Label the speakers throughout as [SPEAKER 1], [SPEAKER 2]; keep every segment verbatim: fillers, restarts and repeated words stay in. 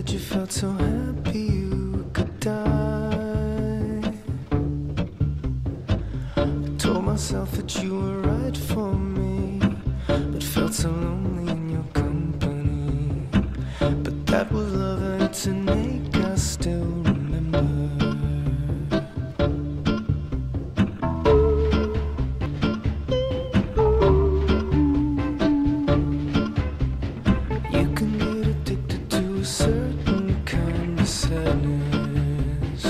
[SPEAKER 1] said you felt so happy you could die. I told myself that you were right for me, but felt so lonely in your company. But that was love and it's an ache I still remember. You can get addicted to a certain kind of sadness,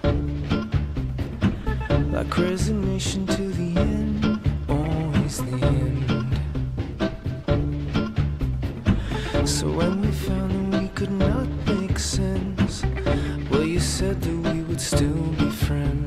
[SPEAKER 1] like resignation to the end, always the end. So when we found that we could not make sense, well, you said that we would still be friends.